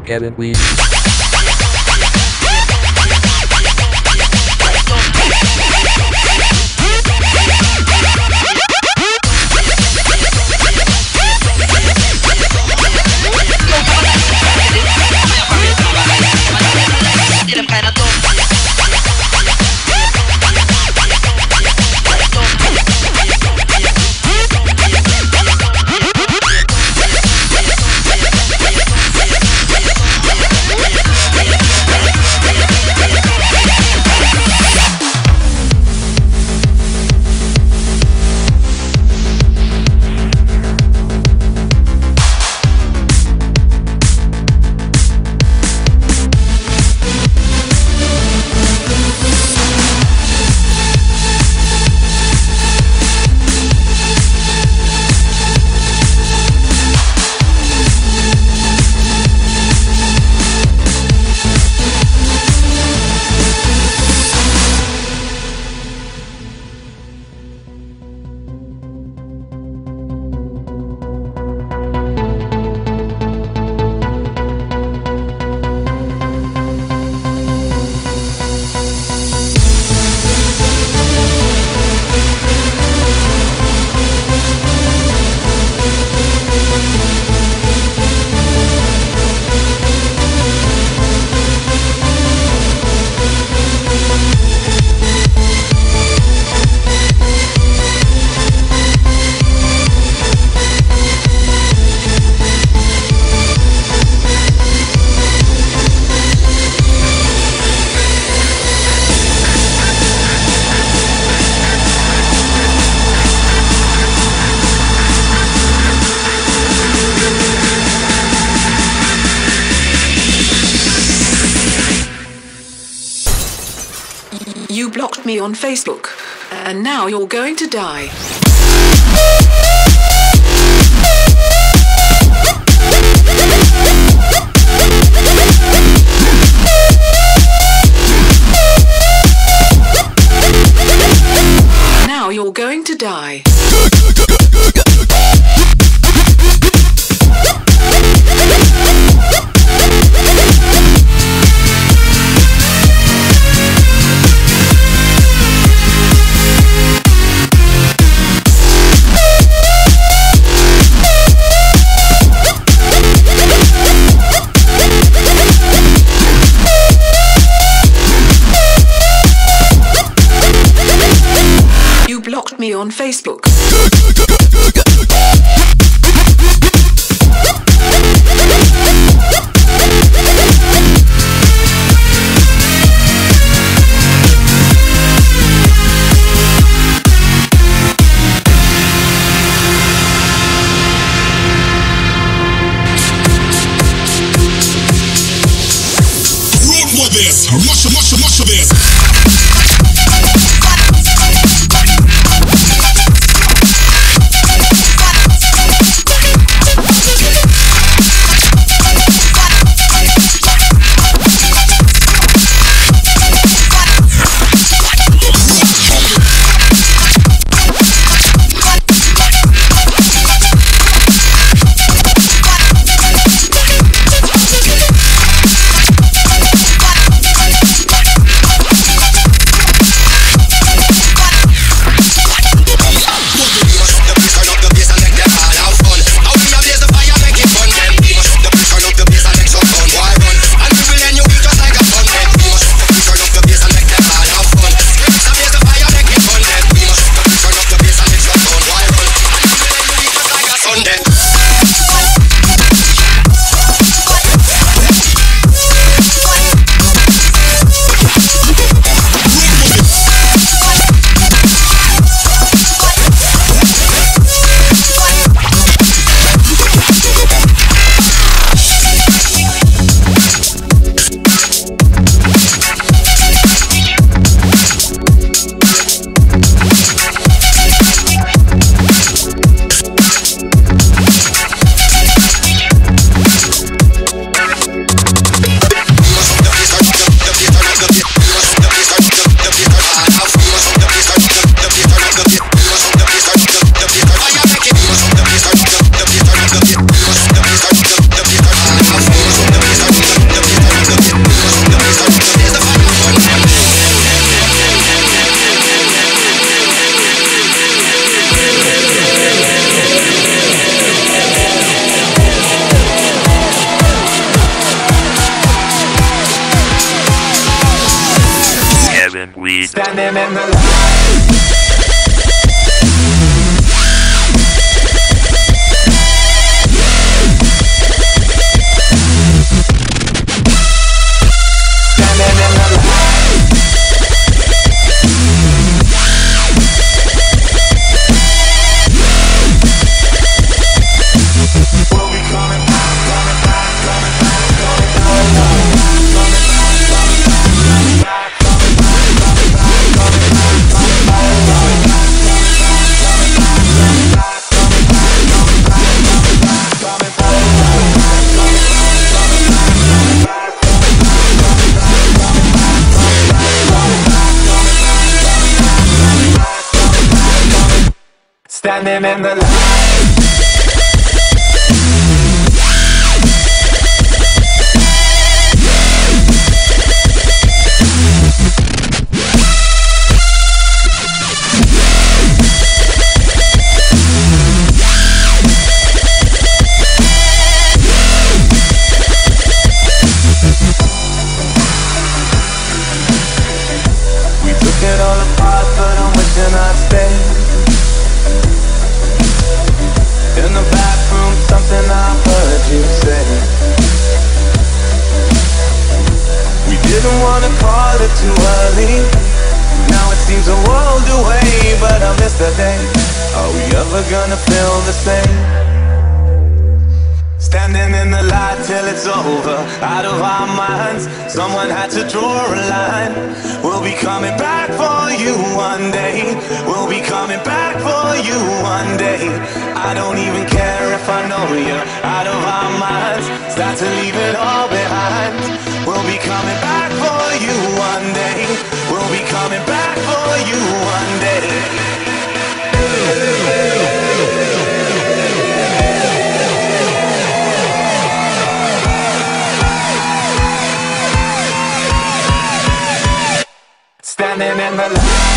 Get it, we. You blocked me on Facebook, and now you're going to die. Now you're going to die. Blocked me on Facebook. Run for this, much of this. weed. Standing in the light. Standing in the light. We took it all apart, but I'm wishing I'd stay. In the bathroom, something I heard you say. We didn't want to call it too early. Now it seems a world away, but I miss the day. Are we ever gonna feel the same? Standing in the light till it's over, out of our minds. Someone had to draw a line. We'll be coming back for you one day. We'll be coming back for you one day. I don't even care if I know you're out of our minds. Start to leave it all behind. We'll be coming back for you one day. We'll be coming back for you one day. Standing in the light.